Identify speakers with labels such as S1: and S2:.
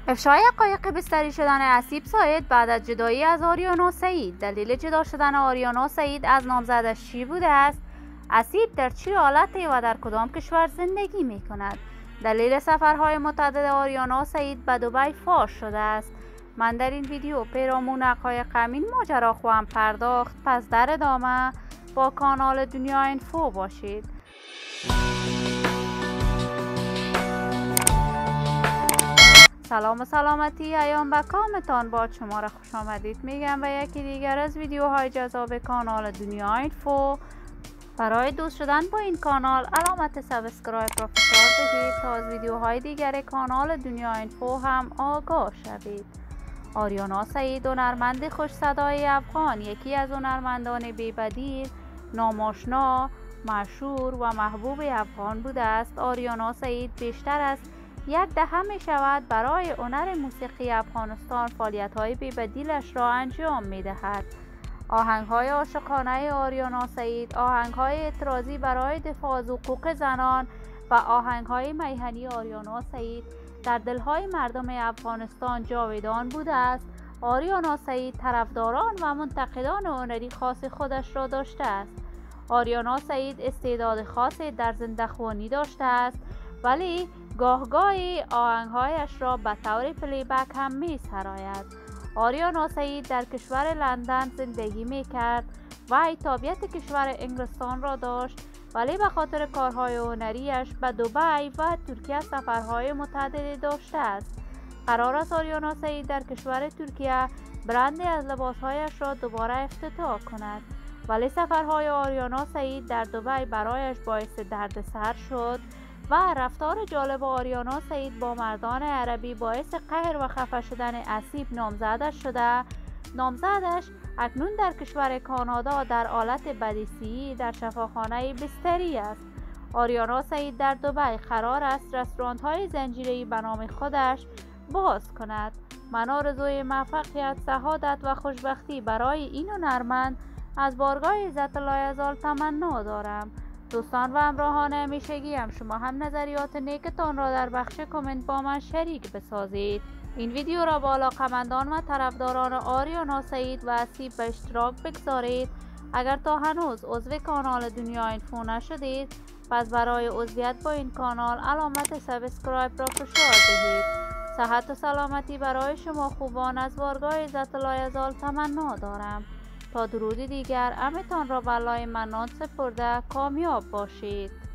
S1: افشای حقایق بستری شدن اسیب سعید بعد از جدایی از آریانا سعید. دلیل جدا شدن آریانا سعید از نامزدش چی بوده است؟ اسیب در چه حالتی و در کدام کشور زندگی می کند؟ دلیل سفرهای متعدد آریانا سعید به دبی فاش شده است. من در این ویدیو پیرامون حقایق همین ماجرا خواهم پرداخت، پس در ادامه با کانال دنیا اینفو باشید. سلام و سلامتی ایام و کامتان با شما را خوش آمدید میگم و یکی دیگر از ویدیوهای جذاب کانال دنیا اینفو. برای دوست شدن با این کانال علامت سابسکرایب را فشار دهید تا از ویدیوهای دیگر کانال دنیا اینفو هم آگاه شوید. آریانا سعید، هنرمند خوش صدای افغان، یکی از هنرمندان بی‌بدیل، ناماشنا، مشهور و محبوب افغان بوده است. آریانا سعید بیشتر از یک دهه می شود برای هنر موسیقی افغانستان فعالیت‌های بی‌بدیلش را انجام می دهد. آهنگ‌های عاشقانه آریانا سعید، آهنگ‌های اعتراضی برای دفاع از حقوق زنان و آهنگ‌های میهنی آریانا سعید در دل‌های مردم افغانستان جاودان بوده است. آریانا سعید طرفداران و منتقدان هنری خاص خودش را داشته است. آریانا سعید استعداد خاصی در زنده‌خوانی داشته است، ولی گاهگاهی آهنگهایش را به طور پلیبک هم می سراید. آریانا سعید در کشور لندن زندگی می کرد و تابعیت کشور انگلستان را داشت، ولی به خاطر کارهای هنریش به دبی و ترکیه سفرهای متعددی داشته است. قرار است آریانا سعید در کشور ترکیه برندی از لباسهایش را دوباره افتتاح کند، ولی سفرهای آریانا سعید در دبی برایش باعث دردسر شد و رفتار جالب آریانا سعید با مردان عربی باعث قهر و خفه شدن اسیب نامزدش شده. نامزدش اکنون در کشور کانادا در حالت بدیسی در شفاخانه بستری است. آریانا سعید در دبی قرار است رستوران‌های زنجیره‌ای به نام خودش باز کند. من آرزوی موفقیت، سعادت و خوشبختی برای این هنرمند از بارگاه عزت لایزال تمنا دارم. دوستان و همراهان همیشگی هم شما هم نظریات نیکتان را در بخش کامنت با من شریک بسازید. این ویدیو را با علاقه‌مندان و طرفداران آریانا سعید و اسیب به اشتراک بگذارید. اگر تا هنوز عضو کانال دنیا اینفو نشدید، پس برای عضویت با این کانال علامت سابسکرایب را فشار دهید. صحت و سلامتی برای شما خوبان از بارگاه عزت لایزال تمنا دارم. تا درودی دیگر، امتان را بلای منان سپرده کامیاب باشید.